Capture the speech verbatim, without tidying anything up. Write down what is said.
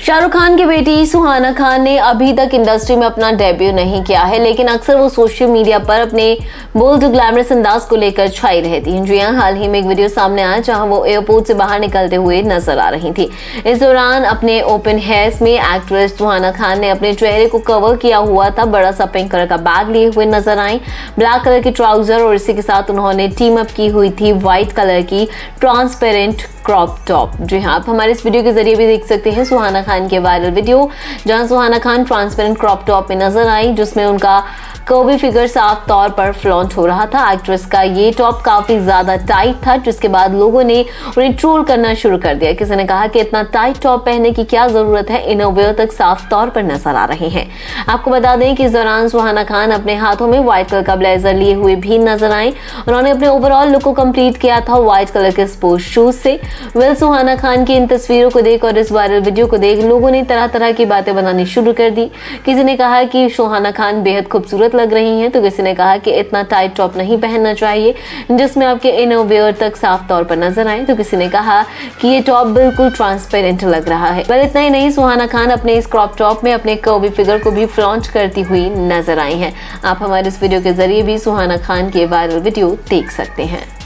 शाहरुख खान की बेटी सुहाना खान ने अभी तक इंडस्ट्री में अपना डेब्यू नहीं किया है, लेकिन अक्सर वो सोशल मीडिया पर अपने बोल्ड ग्लैमरस अंदाज को लेकर छाई रहती हैं। जी हां, हाल ही में एक वीडियो सामने आया जहां वो एयरपोर्ट से बाहर निकलते हुए नजर आ रही थी। इस दौरान अपने ओपन हेयर्स में एक्ट्रेस सुहाना खान ने अपने चेहरे को कवर किया हुआ था, बड़ा सा पिंक कलर का बैग लिए हुए नजर आई, ब्लैक कलर के ट्राउजर और इसी के साथ उन्होंने टीम अप की हुई थी व्हाइट कलर की ट्रांसपेरेंट क्रॉप टॉप। जी हाँ, आप हमारे इस वीडियो के जरिए भी देख सकते हैं सुहाना खान के वायरल वीडियो, जहां Suhana Khan transparent crop top में नजर आई, जिसमें उनका कर्वी फिगर साफ तौर पर फ्लॉन्ट हो रहा था। एक्ट्रेस का ये टॉप काफी ज्यादा टाइट था, जिसके बाद लोगों ने उन्हें ट्रोल करना शुरू कर दिया। किसी ने कहा कि इतना टाइट टॉप पहनने की क्या जरूरत है, इनरवियर तक साफ तौर पर नजर आ रहे हैं। आपको बता दें कि इस दौरान सुहाना खान अपने हाथों में व्हाइट कलर का ब्लेजर लिए हुए भी नजर आई। उन्होंने अपने ओवरऑल लुक को कंप्लीट किया था व्हाइट कलर के स्पोर्ट्स शूज से। वेल, सुहाना खान की इन तस्वीरों को देख और इस वायरल वीडियो को देख लोगों ने तरह तरह की बातें बनानी शुरू कर दी। किसी ने कहा कि सुहाना खान बेहद खूबसूरत लग रही हैं, तो किसी ने कहा कि इतना टाइट टॉप नहीं पहनना चाहिए जिसमें आपके इनरवियर तक साफ तौर पर नजर आए, तो किसी ने कहा कि ये टॉप बिल्कुल ट्रांसपेरेंट लग रहा है। पर इतना ही नहीं, सुहाना खान अपने इस क्रॉप टॉप में अपने कर्वी फिगर को भी फ्लॉन्ट करती हुई नजर आई हैं। आप हमारे इस वीडियो के जरिए भी सुहाना खान के वायरल वीडियो देख सकते हैं।